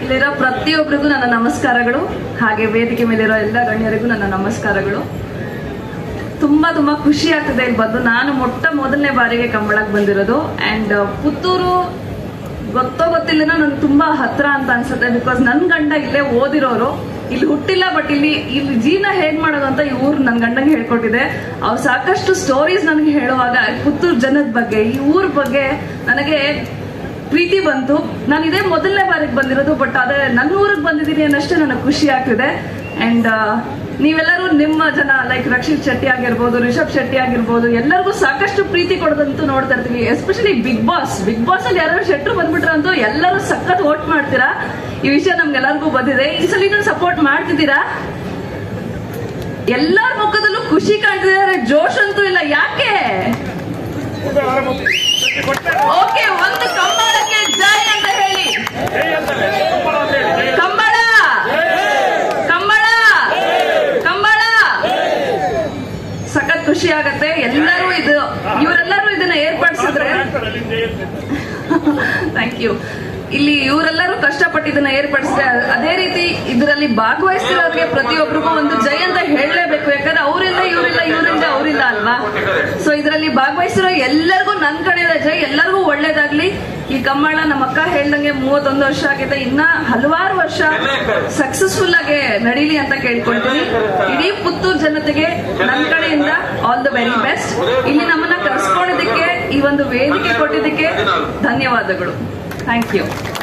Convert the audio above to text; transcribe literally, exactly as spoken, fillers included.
ಇಲ್ಲಿರೋ ಪ್ರತಿಯೊಬ್ಬರಿಗೂ ನನ್ನ ನಮಸ್ಕಾರಗಳು, ಹಾಗೆ ವೇದಿಕೆ ಮೇಲಿರೋ ಎಲ್ಲ ಗಣ್ಯರಿಗೂ ನನ್ನ ನಮಸ್ಕಾರಗಳು. ತುಂಬಾ ತುಂಬಾ ಖುಷಿ ಆಗ್ತದೆ ಇಲ್ಲಿ ಬಂದು. ನಾನು ಮೊಟ್ಟ ಮೊದಲನೇ ಬಾರಿಗೆ ಕಂಬಳಕ್ಕೆ ಬಂದಿರೋದು. ಅಂಡ್ ಪುತ್ತೂರು ಗೊತ್ತೋ ಗೊತ್ತಿಲ್ಲ ನನ್ಗೆ ತುಂಬಾ ಹತ್ರ ಅಂತ ಅನ್ಸುತ್ತೆ. ಬಿಕಾಸ್ ನನ್ ಗಂಡ ಇಲ್ಲೇ ಓದಿರೋರು, ಇಲ್ಲಿ ಹುಟ್ಟಿಲ್ಲ, ಬಟ್ ಇಲ್ಲಿ ಇಲ್ಲಿ ಜೀವನ ಹೇಗ್ ಮಾಡೋದು ಅಂತ ಈ ಊರು ನನ್ ಗಂಡಂಗೆ ಹೇಳ್ಕೊಟ್ಟಿದೆ. ಅವ್ರು ಸಾಕಷ್ಟು ಸ್ಟೋರೀಸ್ ನನಗೆ ಹೇಳುವಾಗ ಪುತ್ತೂರು ಜನದ ಬಗ್ಗೆ, ಈ ಊರ್ ಬಗ್ಗೆ ನನಗೆ ಪ್ರೀತಿ ಬಂತು. ನಾನು ಇದೇ ಮೊದಲನೇ ಬಾರಿಗೆ ಬಂದಿರೋದು, ಬಟ್ ಅದೇ ನನ್ನ ಊರಿಗೆ ಬಂದಿದ್ದೀನಿ ಅನ್ನಷ್ಟೇ ನನಗೆ ಖುಷಿ ಆಗ್ತಿದೆ. ಅಂಡ್ ನೀವೆಲ್ಲರೂ ನಿಮ್ಮ ಜನ ಲೈಕ್ ರಕ್ಷಿತ್ ಶೆಟ್ಟಿ ಆಗಿರ್ಬೋದು, ರಿಷಬ್ ಶೆಟ್ಟಿ ಆಗಿರ್ಬೋದು, ಎಲ್ಲರಿಗೂ ಸಾಕಷ್ಟು ಪ್ರೀತಿ ಕೊಡೋದಂತೂ ನೋಡ್ತಾ ಇರ್ತೀವಿ. Especially Bigg Boss Bigg Boss ಅಲ್ಲಿ ಯಾರು ಶೆಟ್ರು ಬಂದ್ಬಿಟ್ರಂತೂ ಎಲ್ಲರೂ ಸಖತ್ ವೋಟ್ ಮಾಡ್ತೀರಾ. ಈ ವಿಷಯ ನಮ್ಗೆಲ್ಲರಿಗೂ ಬಂದಿದೆ. ಈ ಸಲ ನೀವು ಸಪೋರ್ಟ್ ಮಾಡ್ತಿದ್ದೀರಾ? ಎಲ್ಲರ ಮುಖದಲ್ಲೂ ಖುಷಿ ಕಾಣ್ತಿದ್ದಾರೆ, ಜೋಶ್ ಅಂತೂ ಇಲ್ಲ. ಯಾಕೆ? ಓಕೆ, ಒಂದು ಕಂಬಳಕ್ಕೆ ಜೈ ಅಂತ ಹೇಳಿ. ಕಂಬಳ ಕಂಬಳ ಕಂಬಳ ಸಖತ್ ಖುಷಿ ಆಗತ್ತೆ. ಎಲ್ಲರೂ ಇದು ಇವರೆಲ್ಲರೂ ಇದನ್ನ ಏರ್ಪಡಿಸಿದ್ರೆ ಥ್ಯಾಂಕ್ ಯು. ಇಲ್ಲಿ ಇವರೆಲ್ಲರೂ ಕಷ್ಟಪಟ್ಟು ಇದನ್ನ ಏರ್ಪಡಿಸಿದ್ರೆ, ಅದೇ ರೀತಿ ಇದರಲ್ಲಿ ಭಾಗವಹಿಸಿರೋರಿಗೆ ಪ್ರತಿಯೊಬ್ಬರಿಗೂ ಒಂದು ಜೈ ಅಂತ ಹೇಳಲೇಬೇಕು. ಯಾಕಂದ್ರೆ ಅವರಿಂದ ಇವರಿಲ್ಲ, ಇವರಿಂದ ಅವರಿಲ್ಲ ಅಲ್ವಾ. ಸೊ ಇದರಲ್ಲಿ ಭಾಗವಹಿಸಿರೋ ಎಲ್ಲರಿಗೂ ನನ್ ಕಡೆಯಿಂದ ಜೈ. ಎಲ್ಲರಿಗೂ ಒಳ್ಳೇದಾಗ್ಲಿ. ಈ ಕಂಬಳ ನಮ್ಮ ಅಕ್ಕ ಹೇಳ್ದಂಗೆ ಮೂವತ್ತೊಂದು ವರ್ಷ ಆಗಿದೆ, ಇನ್ನ ಹಲವಾರು ವರ್ಷ ಸಕ್ಸಸ್ಫುಲ್ ಆಗಿ ನಡೀಲಿ ಅಂತ ಕೇಳ್ಕೊಳ್ತೀನಿ. ಇಡೀ ಪುತ್ತೂರು ಜನತೆಗೆ ನನ್ನ ಕಡೆಯಿಂದ ಆಲ್ ದ ವೆರಿ ಬೆಸ್ಟ್. ಇಲ್ಲಿ ನಮ್ಮನ್ನ ಕರೆಸ್ಕೊಂಡಿದ್ದಕ್ಕೆ, ಈ ಒಂದು ವೇದಿಕೆ ಕೊಟ್ಟಿದ್ದಕ್ಕೆ ಧನ್ಯವಾದಗಳು. Thank you.